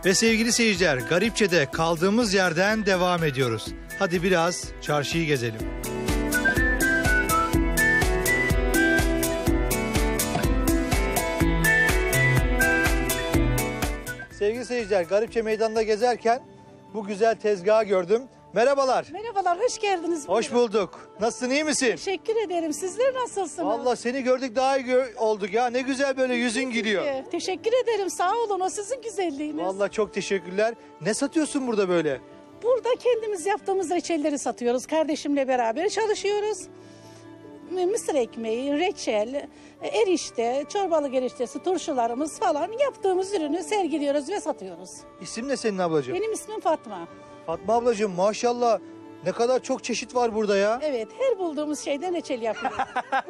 Ve sevgili seyirciler, Garipçe'de kaldığımız yerden devam ediyoruz. Hadi biraz çarşıyı gezelim. Sevgili seyirciler, Garipçe Meydanı'nda gezerken bu güzel tezgahı gördüm. Merhabalar. Merhabalar, hoş geldiniz. Hoş bulduk. Nasılsın, iyi misin? Teşekkür ederim. Sizler nasılsınız? Vallahi seni gördük daha iyi olduk ya. Ne güzel böyle yüzün gülüyor. Teşekkür ederim. Sağ olun. O sizin güzelliğiniz. Vallahi çok teşekkürler. Ne satıyorsun burada böyle? Burada kendimiz yaptığımız reçelleri satıyoruz. Kardeşimle beraber çalışıyoruz. Mısır ekmeği, reçel, erişte, çorbalık eriştesi, turşularımız falan yaptığımız ürünü sergiliyoruz ve satıyoruz. İsim ne senin ablacığım? Benim ismim Fatma. Fatma ablacığım, maşallah ne kadar çok çeşit var burada ya. Evet, her bulduğumuz şeyden reçel yapıyoruz.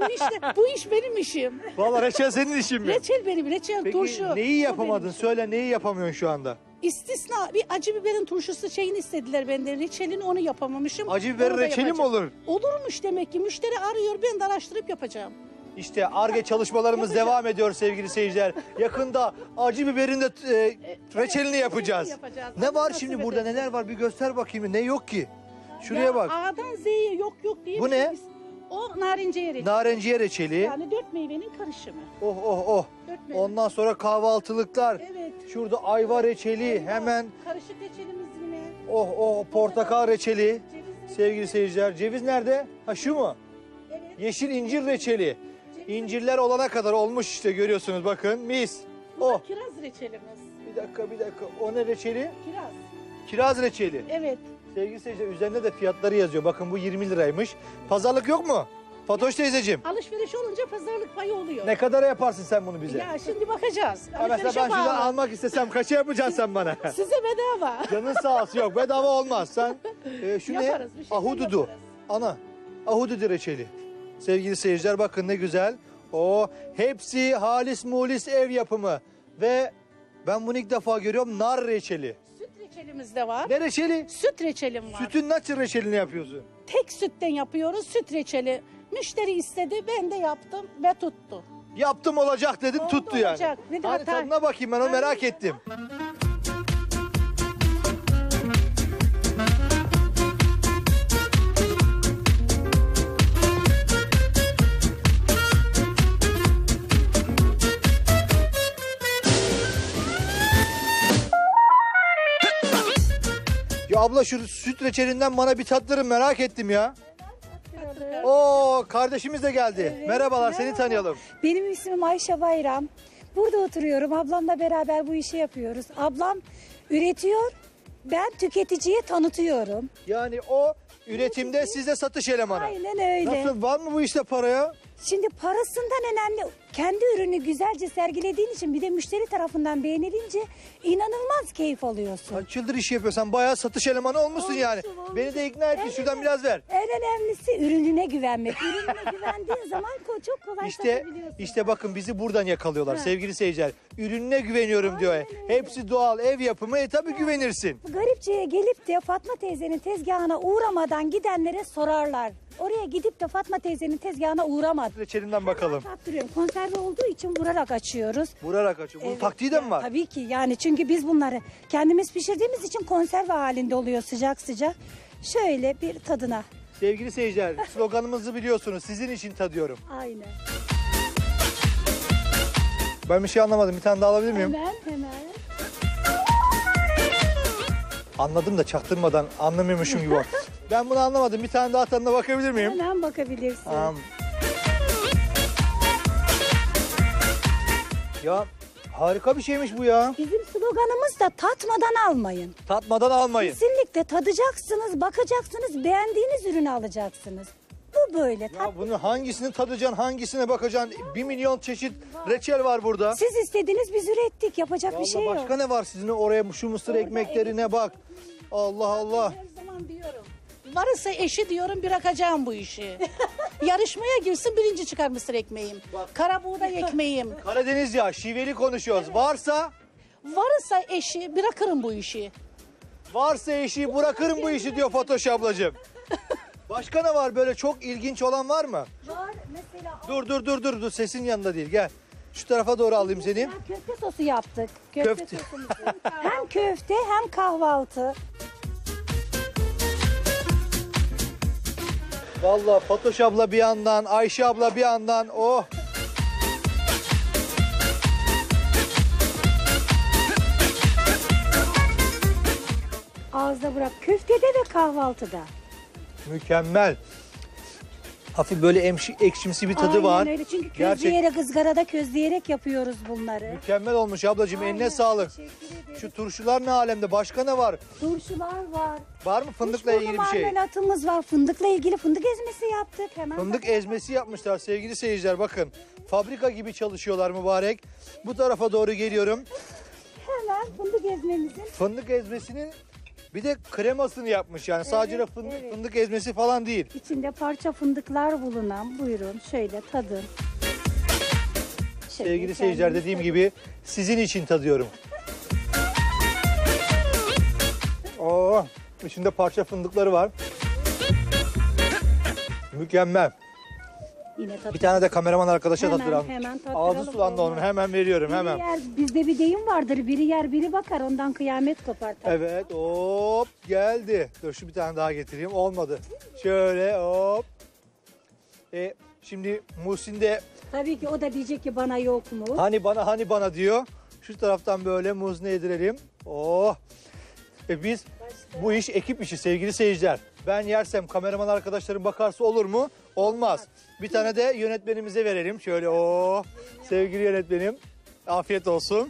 bu iş benim işim. Vallahi reçel senin işin mi? Reçel benim, reçel, Peki turşu. neyi o yapamadın? benim işim. Söyle, neyi yapamıyorsun şu anda? İstisna bir acı biberin turşusu şeyini istediler benden. Reçelini onu yapamamışım. Acı biberin Onu da reçeli mi yapacağım. olur? Olurmuş demek ki. Müşteri arıyor, ben de araştırıp yapacağım. İşte Ar-Ge çalışmalarımız devam ediyor sevgili seyirciler. Yakında acı biberin de reçelini yapacağız. Ne var şimdi burada, neler var bir göster bakayım. Ne yok ki? Şuraya Ya, bak. A'dan Z'ye yok diye. Bu ne? O narenciye reçeli. Narenciye reçeli. Yani 4 meyvenin karışımı. Oh. 4 meyve. Ondan sonra kahvaltılıklar. Evet. Şurada ayva reçeli hemen. Karışık reçelimiz yine. Oh portakal reçeli. Ceviz. Sevgili seyirciler, ceviz nerede? Ha şu mu? Evet. Yeşil incir reçeli. İncirler olana kadar olmuş işte, görüyorsunuz bakın, mis. Oh, Kiraz reçelimiz. bir dakika. O ne reçeli? Kiraz. Kiraz reçeli. Evet. Sevgili seyirciler, üzerinde de fiyatları yazıyor. Bakın bu 20 liraymış. Pazarlık yok mu? Fatoş teyzeciğim. Alışveriş olunca pazarlık payı oluyor. Ne kadara yaparsın sen bunu bize? Ya şimdi bakacağız. Ha, mesela ben şuradan almak istesem kaça yapacaksın sen bana? Size bedava. Canın sağ olsun. Yok, bedava olmaz. Sen şu Yaparız, ne? bir şeyler Ahududu. yaparız. Ana. Ahududu reçeli. Sevgili seyirciler, bakın ne güzel. O hepsi halis mulis ev yapımı. Ve ben bunu ilk defa görüyorum, nar reçeli. Süt reçelimiz de var. Ne reçeli? Süt reçelim var. Sütün nasıl reçelini yapıyorsun? Tek sütten yapıyoruz süt reçeli. Müşteri istedi, ben de yaptım ve tuttu. Yaptım olacak dedin, Oldu, tuttu yani. olacak. Bir de Hadi hata- tadına bakayım, ben onu merak ettim. Ya abla, şu süt reçelinden bana bir tattırın, merak ettim ya. Oo, kardeşimiz de geldi. Evet, Merhabalar, seni merhaba. tanıyalım. Benim ismim Ayşe Bayram. Burada oturuyorum. Ablamla beraber bu işi yapıyoruz. Ablam üretiyor. Ben tüketiciye tanıtıyorum. Yani o üretimde, size satış elemanı. Aynen öyle. Nasıl, var mı bu işte para ya? Şimdi parasından önemli. Kendi ürünü güzelce sergilediğin için, bir de müşteri tarafından beğenilince inanılmaz keyif alıyorsun. Kaç yıldır iş yapıyorsan bayağı satış elemanı olmuşsun yani. Beni de ikna et, şuradan biraz ver. En önemlisi ürününe güvenmek. Ürününe güvendiğin zaman çok kolay satabiliyorsun. İşte bakın, bizi buradan yakalıyorlar sevgili seyirciler. Ürününe güveniyorum diyor. Hepsi doğal, ev yapımı. Tabii güvenirsin. Garipçe'ye gelip de Fatma teyzenin tezgahına uğramadan gidenlere sorarlar. Oraya gidip de Fatma teyzenin tezgahına uğramadı. Reçelinden bakalım. Tattırıyorum. Konserve olduğu için vurarak açıyoruz. Vurarak açıyor. Bunun Evet, taktiği de mi var? Tabii ki, yani çünkü biz bunları kendimiz pişirdiğimiz için konserve halinde oluyor, sıcak sıcak. Şöyle bir tadına. Sevgili seyirciler, sloganımızı biliyorsunuz. Sizin için tadıyorum. Aynen. Ben bir şey anlamadım. Bir tane daha alabilir miyim? Hemen. Anladım da çaktırmadan anlamıyormuşum gibi. Ben bunu anlamadım. Bir tane daha tadına bakabilir miyim? Hemen bakabilirsin. Ya harika bir şeymiş bu ya. Bizim sloganımız da tatmadan almayın. Tatmadan almayın. Kesinlikle tadacaksınız, bakacaksınız, beğendiğiniz ürünü alacaksınız. Bu böyle. Ya bunu hangisini tadacaksın, hangisine bakacaksın? 1 milyon çeşit reçel var burada. Siz istediniz, biz ürettik. Yapacak bir Vallahi şey yok. başka ne var sizin oraya, şu mısır Orada ekmeklerine bak. Allah Allah. Her zaman diyorum. Varsa eşi diyorum, bırakacağım bu işi. Yarışmaya girsin, birinci çıkar mısır ekmeğim. Kara buğday ekmeğim. Karadeniz ya, şiveli konuşuyoruz. Varsa eşi, bırakırım bu işi. Varsa eşi bırakırım bu işi diyor Fatoş ablacığım. Başka ne var böyle çok ilginç olan, var mı? Var mesela. Dur sesin yanında değil, gel. Şu tarafa doğru alayım seni. Köfte sosu yaptık. Köfte. Sosumuzu. Hem köfte hem kahvaltı. Vallahi Fatoş abla bir yandan, Ayşe abla bir yandan. Oh. Ağızda bırak. Köftede ve kahvaltıda. Mükemmel. Hafif böyle ekşimsi bir tadı var. Aynen öyle. Çünkü közleyerek, ızgarada közleyerek yapıyoruz bunları. Mükemmel olmuş ablacığım. Aynen, Eline sağlık. teşekkür ederim. Şu turşular ne alemde? Başka ne var? Turşular var. Var mı fındıkla Kuşburnu ilgili bir şey? marmelatımız var. Fındıkla ilgili fındık ezmesi yaptık. Hemen Fındık ezmesi yapmışlar sevgili seyirciler, bakın. Fabrika gibi çalışıyorlar mübarek. Bu tarafa doğru geliyorum. hemen fındık ezmemizin. Fındık ezmesinin bir de kremasını yapmış yani. Sadece evet. fındık ezmesi falan değil. İçinde parça fındıklar bulunan, buyurun şöyle tadın. Şöyle Sevgili seyirciler, kendiniz dediğim tadın. gibi sizin için tadıyorum. Oo, içinde parça fındıkları var. Mükemmel. Yine tadın. Bir tane de kameraman arkadaşa Hemen, tattıralım. hemen tattıralım. Ağzı sulandı onun. Olmaz. Hemen veriyorum Biri hemen. yer, bizde bir deyim vardır. Biri yer biri bakar, ondan kıyamet kopar. Evet, hop geldi. Dur şu bir tane daha getireyim. Olmadı. Şöyle hop. Şimdi Muhsin de Tabii ki o da diyecek ki bana yok mu? hani bana diyor. Şu taraftan böyle Muhsin'e yedirelim. Oh. Biz bu iş ekip işi sevgili seyirciler. Ben yersem kameraman arkadaşlarım bakarsa olur mu? Olmaz. Bir tane de yönetmenimize verelim. Şöyle oh. Sevgili yönetmenim. Afiyet olsun.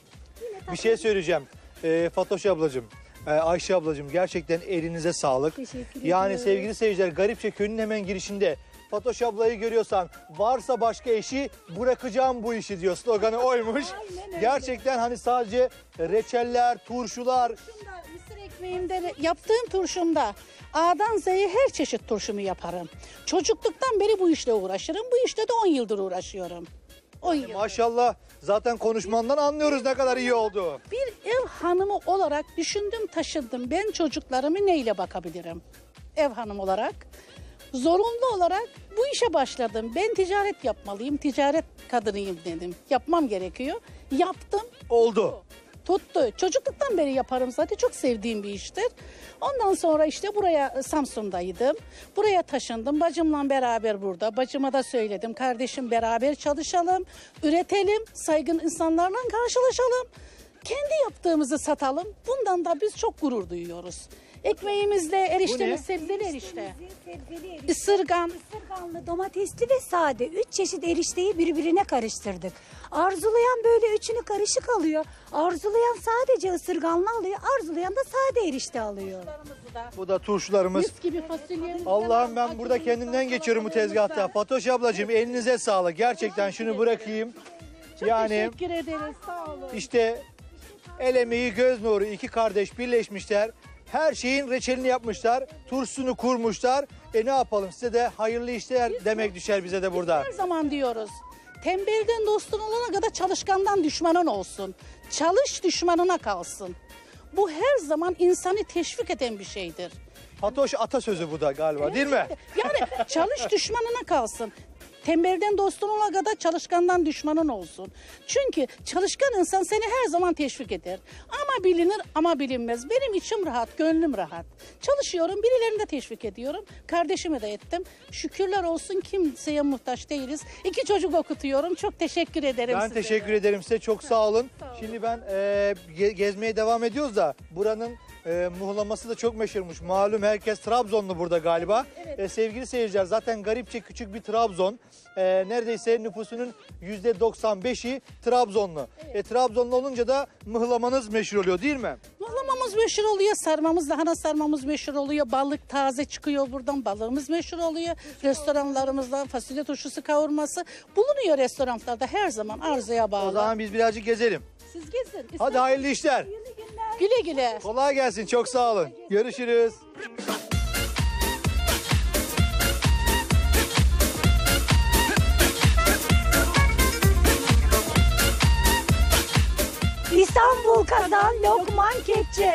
Bir şey söyleyeceğim. Fatoş ablacığım, Ayşe ablacığım, gerçekten elinize sağlık. Teşekkür Yani ediyoruz. sevgili seyirciler, Garipçe Köyü'nün hemen girişinde Fatoş ablayı görüyorsan varsa başka eşi bırakacağım bu işi diyor. Sloganı oymuş. Aynen öyle. Gerçekten hani sadece reçeller, turşular. Mısır ekmeğimde yaptığım turşumda A'dan Z'ye her çeşit turşumu yaparım. Çocukluktan beri bu işle uğraşırım. Bu işte de 10 yıldır uğraşıyorum. 10 yıl. Maşallah, zaten konuşmandan anlıyoruz ne kadar iyi oldu. Bir ev hanımı olarak düşündüm, taşındım. Ben çocuklarımı neyle bakabilirim? Ev hanımı olarak. Zorunlu olarak bu işe başladım. Ben ticaret yapmalıyım, ticaret kadınıyım dedim. Yapmam gerekiyor. Yaptım. Oldu. Tuttu. Çocukluktan beri yaparım zaten. Çok sevdiğim bir iştir. Ondan sonra işte buraya Samsun'daydım. Buraya taşındım. Bacımla beraber burada. Bacıma da söyledim. Kardeşim beraber çalışalım, üretelim, saygın insanlarla karşılaşalım. Kendi yaptığımızı satalım. Bundan da biz çok gurur duyuyoruz. Ekmeğimizle eriştemiz sebzeli erişte. Sebzeli erişte. Isırgan. Isırganlı, domatesli ve sade 3 çeşit erişteyi birbirine karıştırdık. Arzulayan böyle üçünü karışık alıyor. Arzulayan sadece ısırganlı alıyor. Arzulayan da sade erişte alıyor. Bu da turşularımız. Mis gibi fasulye. Allah'ım ben burada kendimden geçiyorum bu tezgahta. Fatoş ablacığım, elinize sağlık. Gerçekten şunu bırakayım. Yani Teşekkür ederiz. Sağ olun. işte el emeği göz nuru, iki kardeş birleşmişler. Her şeyin reçelini yapmışlar. Turşusunu kurmuşlar. Ne yapalım, size de hayırlı işler demek düşer bize de burada. Her zaman diyoruz. Tembelden dostun olana kadar çalışkandan düşmanın olsun. Çalış düşmanına kalsın. Bu her zaman insanı teşvik eden bir şeydir. Fatoş atasözü bu da galiba, değil mi? Yani çalış düşmanına kalsın. Tembelden dostun olana kadar çalışkandan düşmanın olsun. Çünkü çalışkan insan seni her zaman teşvik eder. Ama bilinir ama bilinmez. Benim içim rahat, gönlüm rahat. Çalışıyorum, birilerini de teşvik ediyorum. Kardeşime de ettim. Şükürler olsun, kimseye muhtaç değiliz. 2 çocuk okutuyorum. Çok teşekkür ederim Ben size. teşekkür ederim size, çok sağ olun. Şimdi ben gezmeye devam ediyoruz da buranın muhlaması da çok meşhurmuş. Malum herkes Trabzonlu burada galiba. Sevgili seyirciler, zaten Garipçe küçük bir Trabzon. Neredeyse nüfusunun %95'i Trabzonlu. Trabzonlu olunca da mıhlamanız meşhur oluyor, değil mi? Mıhlamamız meşhur oluyor, sarmamız, lahana sarmamız meşhur oluyor. Balık taze çıkıyor buradan, balığımız meşhur oluyor. Restoranlarımızda fasulye turşusu kavurması bulunuyor restoranlarda her zaman, arzuya bağlı. O zaman biz birazcık gezelim. Siz gezin. Hadi hayırlı işler. Güle güle. Kolay gelsin, çok sağ olun. Görüşürüz. İstanbul Kazan Lokman Kepçe.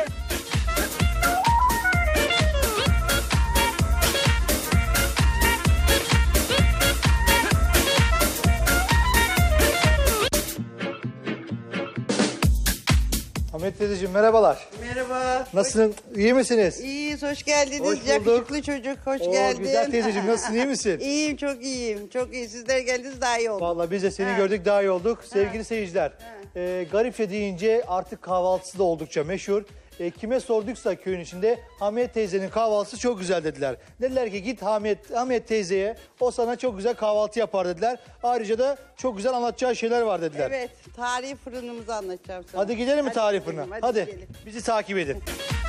Hamiyet teyzeciğim merhabalar. Merhaba. Nasılsın? İyi misiniz? İyiyiz, hoş geldiniz. Hoş bulduk. Yakışıklı çocuk, hoş geldin. Güzel teyzeciğim nasılsın? İyi misin? İyiyim, çok iyiyim. Çok iyi. Sizler geldiniz, daha iyi oldu. Vallahi biz de seni gördük daha iyi olduk. Sevgili seyirciler, Garife deyince artık kahvaltısı da oldukça meşhur. Kime sorduksa köyün içinde Hamiyet teyzenin kahvaltısı çok güzel dediler. Dediler ki git Hamiyet teyzeye, o sana çok güzel kahvaltı yapar dediler. Ayrıca da çok güzel anlatacağı şeyler var dediler. Evet, tarihi fırınımızı anlatacağım sana. Hadi gidelim mi Hadi tarih gidelim, fırına? Hadi gidelim. bizi takip edin.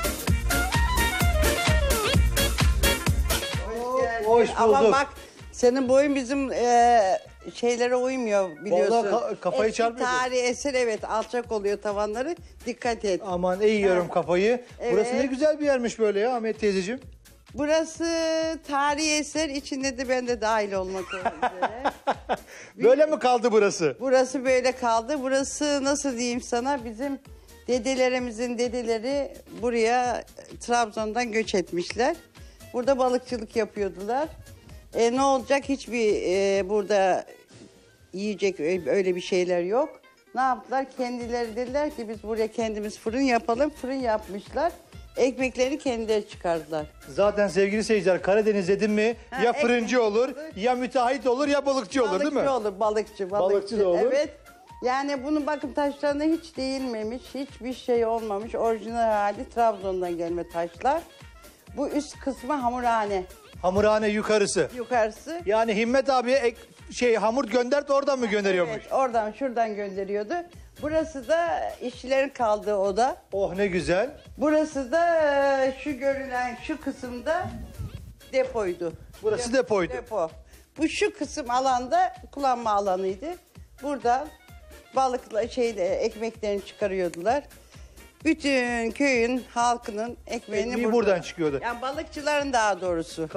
Hoş Ama bulduk. bak, senin boyun bizim şeylere uymuyor biliyorsun. Vallahi kafayı Eski çarpmıyor. tarihi eser, evet, alçak oluyor tavanları. Dikkat et. Aman eğiyorum kafayı. Burası Evet. ne güzel bir yermiş böyle ya Hamiyet teyzeciğim. Burası tarihi eser, içinde de ben de dahil olmak üzere. Böyle mi kaldı burası? Burası böyle kaldı. Burası nasıl diyeyim sana, bizim dedelerimizin dedeleri buraya Trabzon'dan göç etmişler. Burada balıkçılık yapıyordular. Ne olacak, hiçbir burada yiyecek öyle bir şeyler yok. Ne yaptılar? Kendileri dediler ki biz buraya kendimiz fırın yapalım. Fırın yapmışlar. Ekmeklerini kendileri çıkardılar. Zaten sevgili seyirciler Karadeniz dedin mi Ha, ya fırıncı ekmek olur, olur. ya müteahhit olur, ya balıkçı olur değil mi? Balıkçı olur, balıkçı. Balıkçı da olur. Evet. Yani bunun bakım taşlarına hiç değilmemiş, hiçbir şey olmamış. Orijinal hali Trabzon'dan gelme taşlar. Bu üst kısmı hamurhane, Hamurhane yukarısı. yukarısı. Yani Himmet abiye hamur gönder de oradan mı gönderiyormuş? Evet, oradan şuradan gönderiyordu. Burası da işçilerin kaldığı oda. Oh ne güzel. Burası da şu görünen şu kısımda depoydu. Burası depoydu. Depo. Bu şu kısım alanda kullanma alanıydı. Buradan balıkla ekmeklerini çıkarıyordular. Bütün köyün halkının ekmeğini Ekmeği buradan çıkıyordu. Yani balıkçıların daha doğrusu.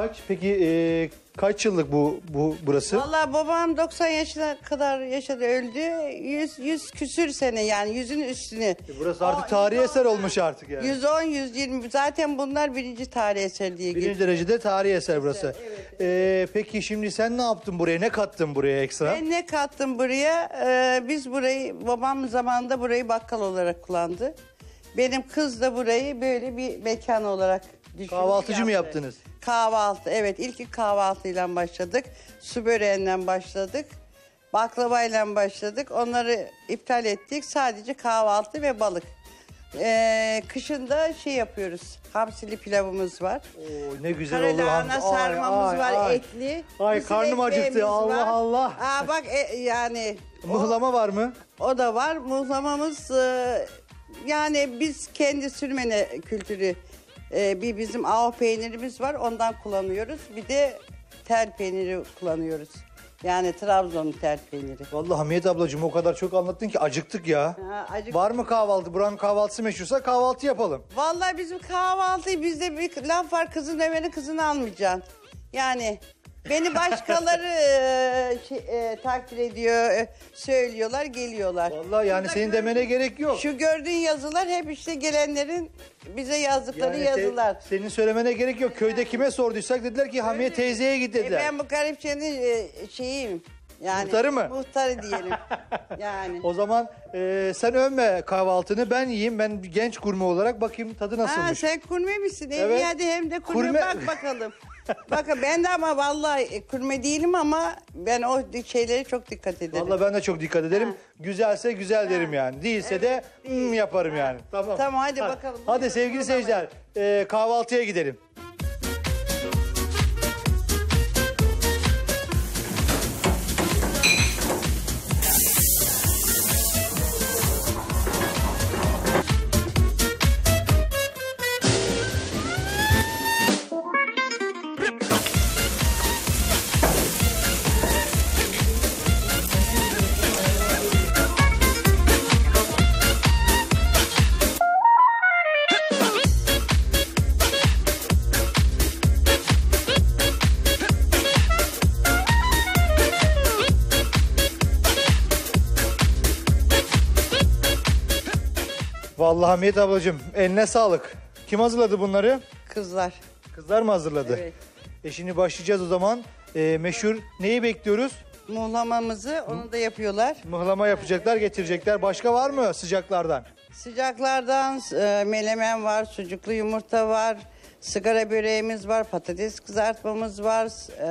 Kaç yıllık burası? Vallahi babam 90 yaşına kadar yaşadı, öldü. 100 küsür sene, yani 100'ün üstüne. Burası artık tarihi eser olmuş artık yani. 110, 120, zaten bunlar birinci tarihi eser diye Birinci geçiyor. derecede tarihi eser burası. Peki şimdi sen ne yaptın buraya? Ne kattın buraya ekstra? Ben ne kattım buraya? Biz burayı, babam zamanında burayı bakkal olarak kullandı. Benim kız da burayı böyle bir mekan olarak düşündü. Kahvaltıcı mı yaptı. yaptınız? Kahvaltı, evet. İlk kahvaltıyla başladık. Su böreğinden başladık. Baklavayla başladık. Onları iptal ettik. Sadece kahvaltı ve balık. Kışın da şey yapıyoruz. Hamsili pilavımız var. Oo, ne güzel olur. Karalahana Ay, sarmamız ay, var, ay. etli. Ay, Mısır karnım acıktı. ekmeğimiz Allah var. Allah. Aa, bak yani Mıhlama var mı? o da var. Muhlamamız yani biz kendi sürmene kültürü, bizim ağ peynirimiz var, ondan kullanıyoruz. Bir de tel peyniri kullanıyoruz. Yani Trabzon tel peyniri. Vallahi Hamiyet ablacığım o kadar çok anlattın ki acıktık ya. Ha, Var mı kahvaltı? Buranın kahvaltısı meşhursa kahvaltı yapalım. Vallahi bizim kahvaltıyı, bizde bir laf var, kızın evine kızını almayacaksın. Yani beni başkaları takdir ediyor, söylüyorlar, geliyorlar. Vallahi yani Şurada senin demene gerek yok. Şu gördüğün yazılar hep işte gelenlerin bize yazdıkları Yani yazılar. senin söylemene gerek yok. Köyde kime sorduysak dediler ki Hamiyet teyzeye git dediler. Ben bu garipçenin şeyiyim. Yani Muhtarı mı? Muhtarı diyelim. Yani. O zaman sen övme kahvaltını, ben yiyeyim. Ben bir genç gurme olarak bakayım tadı Ha, nasılmış. sen kurme misin? Evet. Hadi hem de kurme, Kurme- bak bakalım. Bakın ben de ama vallahi kurme değilim ama ben o şeylere çok dikkat ederim. Vallahi ben de çok dikkat ederim. Ha. Güzelse güzel derim yani. Değilse de yaparım yani. Tamam. Tamam, hadi bakalım. Hadi sevgili seyirciler kahvaltıya gidelim. Vallahi Hamiyet ablacığım eline sağlık. Kim hazırladı bunları? Kızlar. Kızlar mı hazırladı? Evet. Şimdi başlayacağız o zaman. Meşhur neyi bekliyoruz? Muhlamamızı onu da yapıyorlar. Mıhlama yapacaklar, getirecekler. Başka var mı sıcaklardan? Sıcaklardan melemen var, sucuklu yumurta var, sigara böreğimiz var, patates kızartmamız var,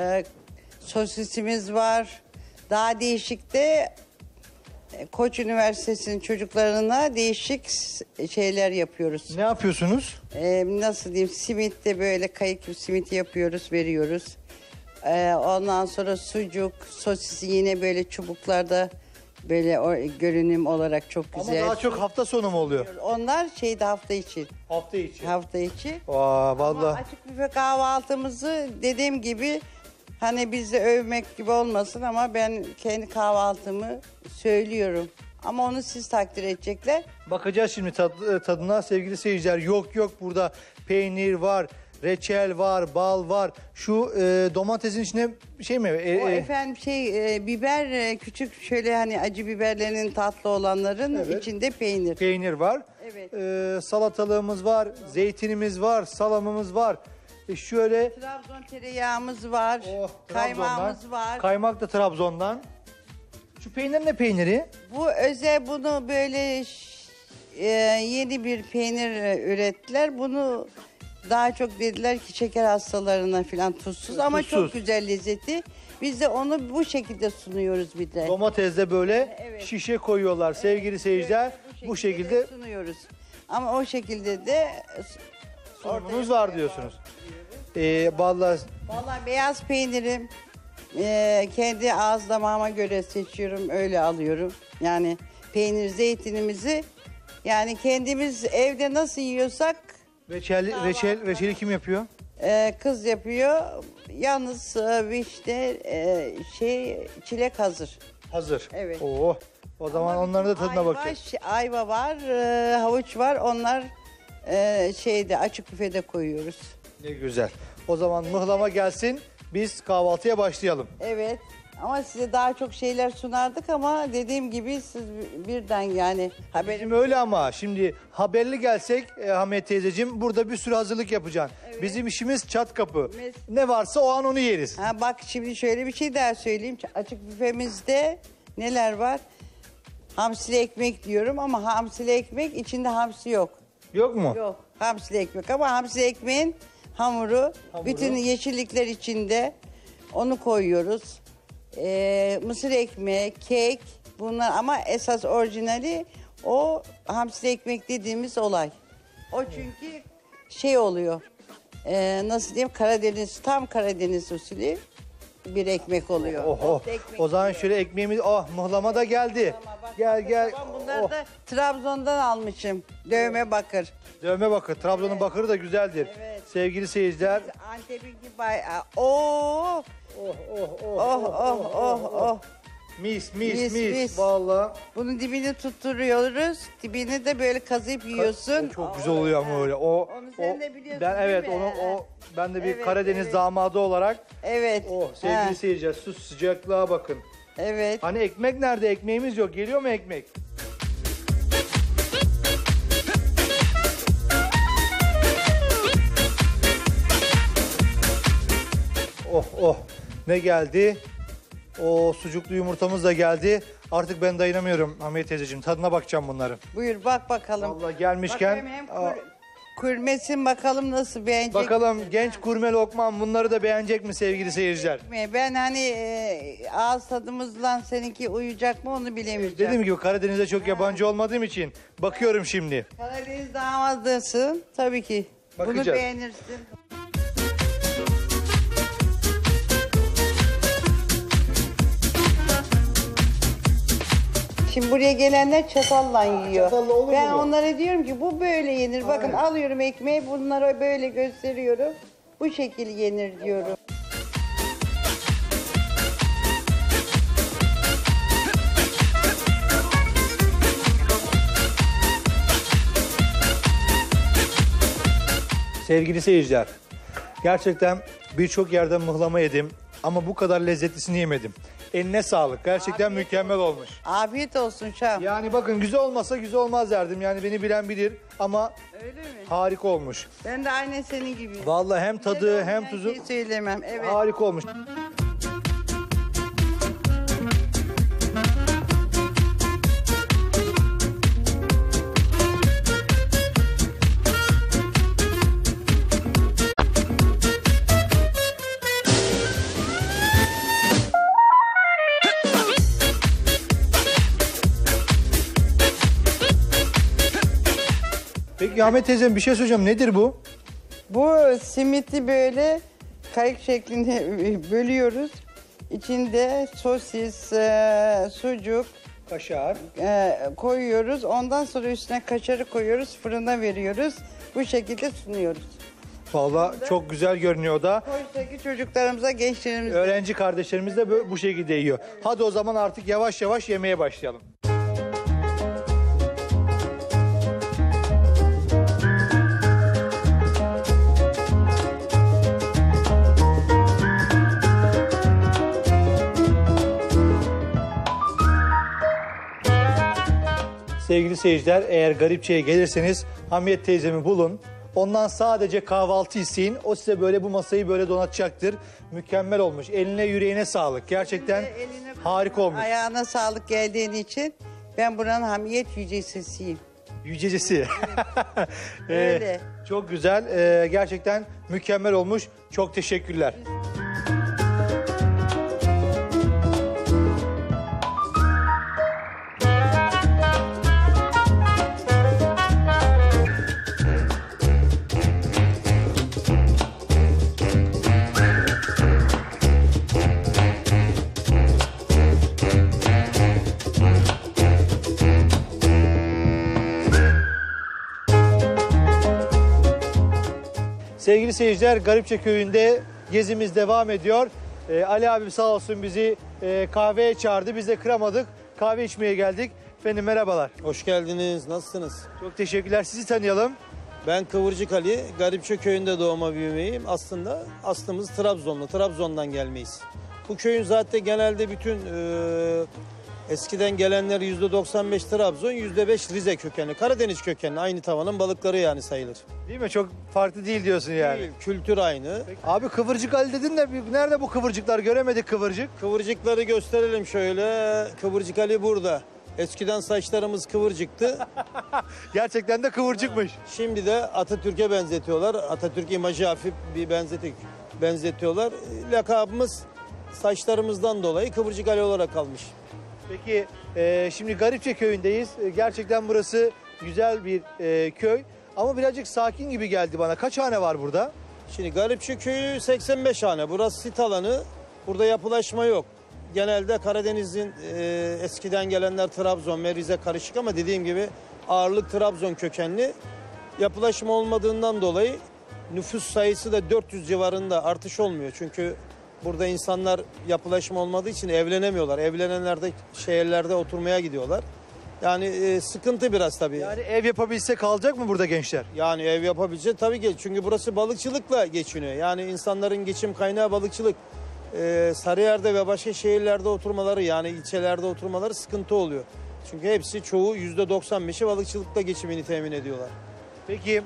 sosisimiz var. Daha değişik de Koç Üniversitesi'nin çocuklarına değişik şeyler yapıyoruz. Ne yapıyorsunuz? Nasıl diyeyim, simit de böyle kayık simit yapıyoruz, veriyoruz. Ondan sonra sucuk, sosisi yine böyle çubuklarda böyle görünüm olarak çok Ama güzel. daha çok hafta sonu mu oluyor? Onlar şeyde hafta içi. Hafta içi. Hafta içi. Aa, Ama vallahi. açık büfe kahvaltımızı dediğim gibi hani bizde övmek gibi olmasın ama ben kendi kahvaltımı söylüyorum. Ama onu siz takdir edecekler. Bakacağız şimdi tadına sevgili seyirciler. Yok burada peynir var, reçel var, bal var. Şu domatesin içine şey mi? O efendim biber küçük şöyle hani acı biberlerinin tatlı olanların Evet. içinde peynir. Peynir var. Evet. Salatalığımız var, zeytinimiz var, salamımız var. Şöyle Trabzon tereyağımız var. Trabzon'dan. Kaymağımız var. Kaymak da Trabzon'dan. Şu peynir ne peyniri? Bu bunu böyle yeni bir peynir ürettiler. Bunu daha çok dediler ki şeker hastalarına falan tuzsuz ama Tuzsuz. çok güzel lezzeti. Biz de onu bu şekilde sunuyoruz bir de. Domatesle böyle Evet. şişe koyuyorlar sevgili seyirciler. Bu şekilde sunuyoruz. Ama o şekilde de sunumunuz var diyorsunuz. Vallahi Vallahi beyaz peynirim kendi ağız damağıma göre seçiyorum, öyle alıyorum. Yani peynir, zeytinimizi yani kendimiz evde nasıl yiyorsak reçeli kim yapıyor? kız yapıyor. Yalnız işte çilek hazır. Hazır. Evet. Oo. O zaman onların da tadına bakacağız. Ayva var, havuç var. Onlar açık büfede koyuyoruz. Ne güzel. O zaman mıhlama gelsin. Biz kahvaltıya başlayalım. Evet. Ama size daha çok şeyler sunardık ama dediğim gibi siz birden yani Bizim öyle ama şimdi haberli gelsek Hamiyet teyzeciğim burada bir sürü hazırlık yapacaksın. Bizim işimiz çat kapı. Ne varsa o an onu yeriz. Ha bak şimdi şöyle bir şey daha söyleyeyim. Açık büfemizde neler var? Hamsili ekmek diyorum ama hamsili ekmek içinde hamsi yok. Yok mu? Yok. Hamsili ekmek ama hamsili ekmeğin hamuru. Bütün yeşillikler içinde onu koyuyoruz. Mısır ekmeği, kek bunlar ama esas orijinali o hamsili ekmek dediğimiz olay. O çünkü oluyor. Nasıl diyeyim, tam Karadeniz usulü bir ekmek oluyor. Oh. Ekmek O zaman oluyor. şöyle ekmeğimiz mıhlama da geldi. Bak, Gel. tamam, bunları Oh. da Trabzon'dan almışım. Dövme bakır. Dövme bakır. Trabzon'un bakırı da güzeldir. Evet. Sevgili seyirciler. Antep'inki oh. Mis. Mis. Vallahi. Bunun dibini tutturuyoruz. Dibini de böyle kazıyıp yiyorsun. Çok güzel oluyor ama öyle. Onu sen de biliyorsun Ben değil evet mi? ben de bir Evet, Karadeniz evet. damadı olarak Evet. sevgili Ha, seyirciler sıcaklığa bakın. evet. Hani ekmek nerede? Ekmeğimiz yok. Geliyor mu ekmek? Oh. Ne geldi? O sucuklu yumurtamız da geldi. Artık ben dayanamıyorum Hamiyet teyzeciğim. Tadına bakacağım bunların. Buyur bak bakalım. Vallahi gelmişken Bakalım hem kurmesin bakalım nasıl beğenecek. bakalım genç gurme Lokman bunları da beğenecek mi sevgili seyirciler? Ben hani ağız tadımızla seninki uyacak mı onu bilemeyeceğim. Dediğim gibi Karadeniz'e çok yabancı olmadığım için bakıyorum şimdi. Karadeniz damadısın tabii ki. Bunu Bakacağız. beğenirsin. Şimdi buraya gelenler çatalla yiyor. çatalla olur Ben mu bu? onlara diyorum ki bu böyle yenir. Bakın alıyorum ekmeği bunlara böyle gösteriyorum. Bu şekil yenir diyorum. Sevgili seyirciler, gerçekten birçok yerden mıhlama yedim ama bu kadar lezzetlisini yemedim. Eline sağlık. Gerçekten mükemmel olmuş. Afiyet olsun Şam. Yani bakın güzel olmasa güzel olmaz derdim. Yani beni bilen bilir ama Öyle mi? harika olmuş. Ben de aynen senin gibiyim. Vallahi hem tadı hem Her tuzu şeyi söylemem. Evet. harika olmuş. Peki Ahmet teyzem bir şey söyleyeceğim. Nedir bu? Bu simiti böyle kayık şeklinde bölüyoruz. İçinde sosis, sucuk Kaşar. koyuyoruz. Ondan sonra üstüne kaşarı koyuyoruz. Fırına veriyoruz. Bu şekilde sunuyoruz. Vallahi çok güzel görünüyor o da. Koysaki çocuklarımıza, gençlerimize. Öğrenci kardeşlerimiz de bu şekilde yiyor. Hadi o zaman artık yavaş yavaş yemeye başlayalım. Sevgili seyirciler, eğer Garipçe'ye gelirseniz Hamiyet teyzemi bulun. Ondan sadece kahvaltı isteyin. O size böyle bu masayı böyle donatacaktır. Mükemmel olmuş. Eline yüreğine sağlık. Gerçekten Eline harika olmuş. Ayağına sağlık geldiğin için ben buranın hamiyet yücesisiyim. Yücecesi. Öyle. Çok güzel. Gerçekten mükemmel olmuş. Çok teşekkürler. Sevgili seyirciler, Garipçe Köyü'nde gezimiz devam ediyor. Ali abi sağ olsun bizi kahveye çağırdı. Biz de kıramadık. Kahve içmeye geldik. Efendim merhabalar. Hoş geldiniz. Nasılsınız? Çok teşekkürler. Sizi tanıyalım. Ben Kıvırcık Ali. Garipçe köyünde doğma büyümeyim. Aslında aslımız Trabzonlu. Trabzon'dan gelmeyiz. Bu köyün zaten genelde bütün eskiden gelenler %95 Trabzon, %5 Rize kökenli. Karadeniz kökenli. Aynı tavanın balıkları yani sayılır. Değil mi? Çok farklı değil diyorsun yani. Değil, kültür aynı. Abi Kıvırcık Ali dedin de nerede bu kıvırcıklar? Göremedik kıvırcık. Kıvırcıkları gösterelim şöyle. Kıvırcık Ali burada. Eskiden saçlarımız kıvırcıktı. Gerçekten de kıvırcıkmış. Şimdi de Atatürk'e benzetiyorlar. Atatürk imajı hafif bir benzetiyorlar. Lakabımız saçlarımızdan dolayı Kıvırcık Ali olarak kalmış. Peki şimdi Garipçe Köyü'ndeyiz. Gerçekten burası güzel bir köy. Ama birazcık sakin gibi geldi bana. Kaç hane var burada? Şimdi Garipçe köyü 85 hane. Burası sit alanı. Burada yapılaşma yok. Genelde Karadeniz'in eskiden gelenler Trabzon ve Rize karışık ama dediğim gibi ağırlık Trabzon kökenli. Yapılaşma olmadığından dolayı nüfus sayısı da 400 civarında artış olmuyor. Çünkü burada insanlar yapılaşma olmadığı için evlenemiyorlar. Evlenenler de şehirlerde oturmaya gidiyorlar. Yani sıkıntı biraz tabii. Yani ev yapabilse kalacak mı burada gençler? Yani ev yapabilecek tabii ki. Çünkü burası balıkçılıkla geçiniyor. Yani insanların geçim kaynağı balıkçılık. Sarıyer'de ve başka şehirlerde oturmaları yani ilçelerde oturmaları sıkıntı oluyor. Çünkü hepsi çoğu %95'i balıkçılıkla geçimini temin ediyorlar. Peki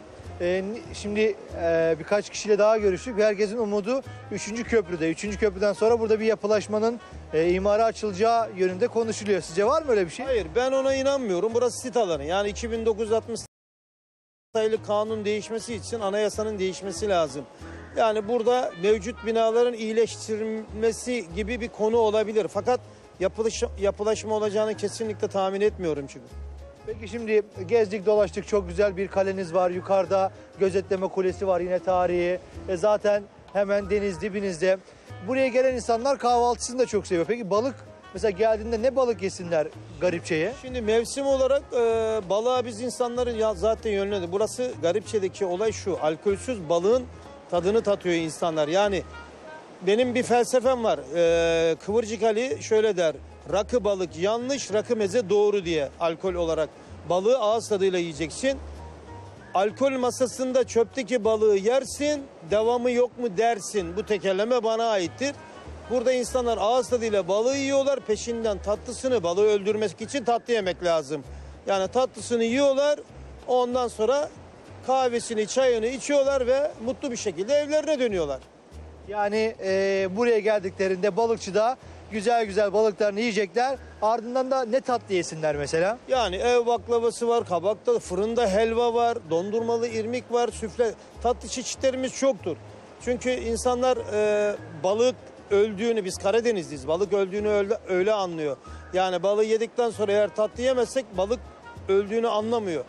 şimdi birkaç kişiyle daha görüştük. Herkesin umudu 3. köprüde. 3. köprüden sonra burada bir yapılaşmanın imara açılacağı yönünde konuşuluyor. Sizce var mı öyle bir şey? Hayır, ben ona inanmıyorum. Burası sit alanı. Yani 2960 sayılı kanun değişmesi için anayasanın değişmesi lazım. Yani burada mevcut binaların iyileştirilmesi gibi bir konu olabilir. Fakat yapılaşma olacağını kesinlikle tahmin etmiyorum çünkü. Peki şimdi gezdik dolaştık, çok güzel bir kaleniz var. Yukarıda gözetleme kulesi var, yine tarihi. Zaten hemen deniz dibinizde. Buraya gelen insanlar kahvaltısını da çok seviyor. Peki balık mesela geldiğinde ne balık yesinler Garipçe'ye? Şimdi mevsim olarak balığa biz insanların zaten yönlendirdik. Burası Garipçe'deki olay şu: alkolsüz balığın tadını tatıyor insanlar. Yani benim bir felsefem var. Kıvırcık Ali şöyle der: rakı balık yanlış, rakı meze doğru diye alkol olarak. Balığı ağız tadıyla yiyeceksin. Alkol masasında çöpteki balığı yersin, devamı yok mu dersin. Bu tekerleme bana aittir. Burada insanlar ağız tadıyla balığı yiyorlar, peşinden tatlısını, balığı öldürmek için tatlı yemek lazım. Yani tatlısını yiyorlar, ondan sonra kahvesini, çayını içiyorlar ve mutlu bir şekilde evlerine dönüyorlar. Yani buraya geldiklerinde balıkçıda güzel güzel balıklarını yiyecekler. Ardından da ne tatlı yesinler mesela? Yani ev baklavası var, kabakta, fırında helva var, dondurmalı irmik var, süfle. Tatlı çeşitlerimiz çoktur. Çünkü insanlar balık öldüğünü, biz Karadenizliyiz, balık öldüğünü öyle anlıyor. Yani balığı yedikten sonra eğer tatlı yemezsek balık öldüğünü anlamıyor.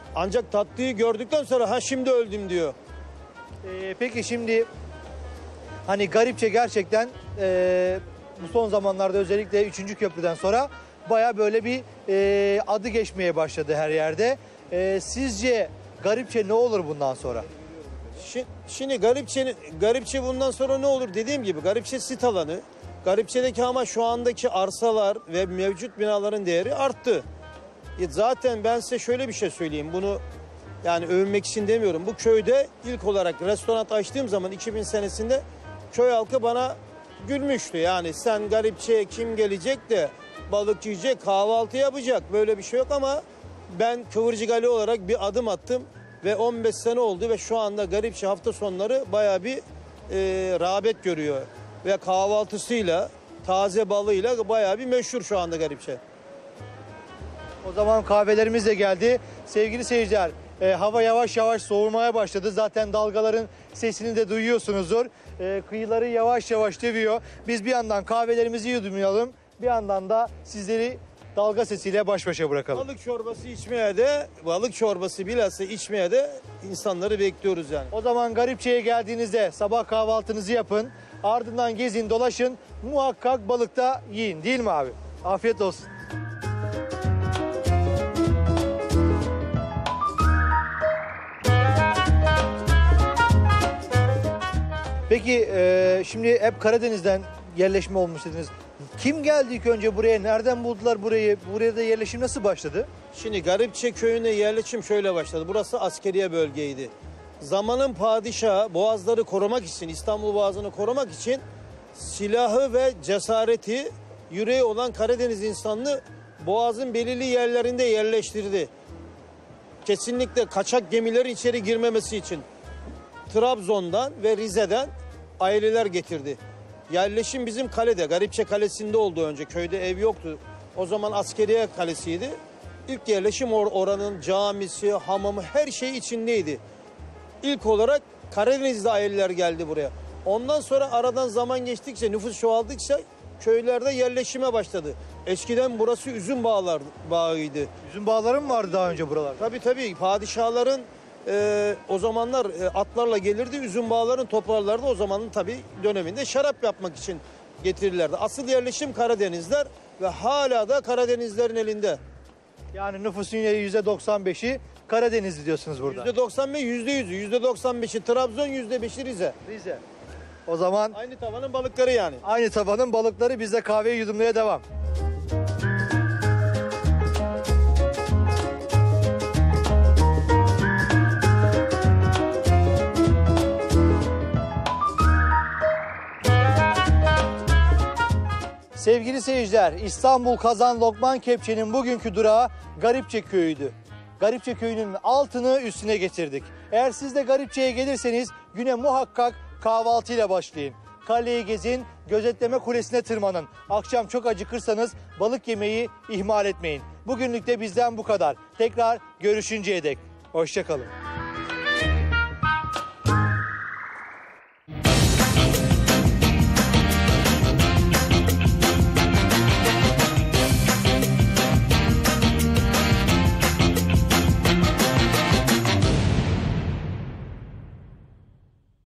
Ancak tatlıyı gördükten sonra ha şimdi öldüm diyor. Peki şimdi hani Garipçe gerçekten bu son zamanlarda özellikle 3. köprüden sonra baya böyle bir adı geçmeye başladı her yerde. Sizce Garipçe ne olur bundan sonra? Şimdi Garipçe bundan sonra ne olur dediğim gibi Garipçe sit alanı. Garipçe'deki ama şu andaki arsalar ve mevcut binaların değeri arttı. Zaten ben size şöyle bir şey söyleyeyim. Bunu yani övünmek için demiyorum. Bu köyde ilk olarak restoran açtığım zaman 2000 senesinde köy halkı bana gülmüştü. Yani sen Garipçe'ye kim gelecek de balık yiyecek, kahvaltı yapacak. Böyle bir şey yok ama ben Kıvırcık Ali olarak bir adım attım. Ve 15 sene oldu ve şu anda Garipçe hafta sonları bayağı bir rağbet görüyor. Ve kahvaltısıyla, taze balığıyla bayağı bir meşhur şu anda Garipçe. O zaman kahvelerimiz de geldi. Sevgili seyirciler, hava yavaş yavaş soğumaya başladı. Zaten dalgaların sesini de duyuyorsunuzdur. Kıyıları yavaş yavaş dövüyor. Biz bir yandan kahvelerimizi yudumlayalım, bir yandan da sizleri dalga sesiyle baş başa bırakalım. Balık çorbası bilhassa içmeye de insanları bekliyoruz yani. O zaman Garipçe'ye geldiğinizde sabah kahvaltınızı yapın. Ardından gezin, dolaşın. Muhakkak balıkta yiyin, değil mi abi? Afiyet olsun. Peki şimdi hep Karadeniz'den yerleşme olmuş dediniz. Kim geldi ilk önce buraya? Nereden buldular burayı? Buraya da yerleşim nasıl başladı? Şimdi Garipçe köyüne yerleşim şöyle başladı. Burası askeriye bölgeydi. Zamanın padişahı boğazları korumak için, İstanbul Boğazı'nı korumak için silahı ve cesareti, yüreği olan Karadeniz insanını boğazın belirli yerlerinde yerleştirdi. Kesinlikle kaçak gemilerin içeri girmemesi için Trabzon'dan ve Rize'den aileler getirdi. Yerleşim bizim kalede, Garipçe Kalesi'nde oldu önce. Köyde ev yoktu. O zaman askeriye kalesiydi. İlk yerleşim oranın camisi, hamamı her şey içindeydi. İlk olarak Karadeniz'de aileler geldi buraya. Ondan sonra aradan zaman geçtikçe, nüfus çoğaldıkça köylerde yerleşime başladı. Eskiden burası üzüm bağıydı. Üzüm bağları mı vardı daha önce buralarda? Tabii padişahların o zamanlar atlarla gelirdi. Üzüm bağlarını toplarlardı. O zamanın tabii döneminde şarap yapmak için getirirlerdi. Asıl yerleşim Karadenizler ve hala da Karadenizlerin elinde. Yani nüfusun %95'i Karadenizli diyorsunuz burada. %95, %100'ü. %95'i Trabzon, %5'i Rize. Rize. O zaman Aynı tavanın balıkları yani. aynı tabanın balıkları, biz de kahveyi yudumlamaya devam. Sevgili seyirciler, İstanbul Kazan Lokman Kepçe'nin bugünkü durağı Garipçe Köyü'ydü. Garipçe Köyü'nün altını üstüne getirdik. Eğer siz de Garipçe'ye gelirseniz güne muhakkak kahvaltıyla başlayın. Kaleyi gezin, gözetleme kulesine tırmanın. Akşam çok acıkırsanız balık yemeyi ihmal etmeyin. Bugünlük de bizden bu kadar. Tekrar görüşünceye dek. Hoşça kalın.